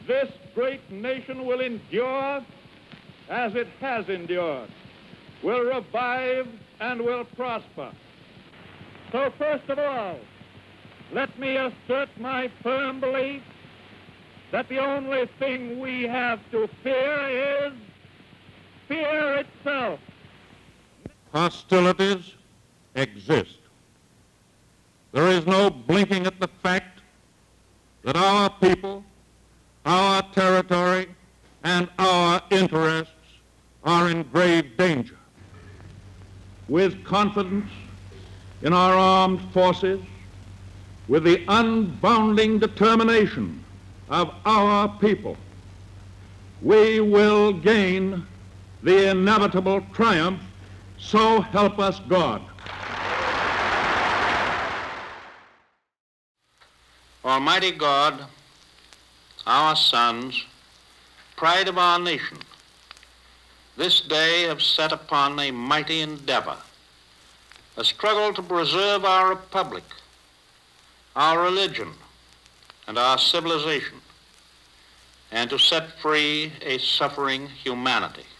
this great nation will endure as it has endured, will revive and will prosper. So first of all, let me assert my firm belief that the only thing we have to fear is fear itself. Hostilities exist. There is no blinking at the fact that our people, our territory, and our interests are in grave danger. With confidence in our armed forces, with the unbounding determination of our people, we will gain the inevitable triumph, so help us God. Almighty God, our sons, pride of our nation, this day have set upon a mighty endeavor, a struggle to preserve our republic, our religion, and our civilization, and to set free a suffering humanity.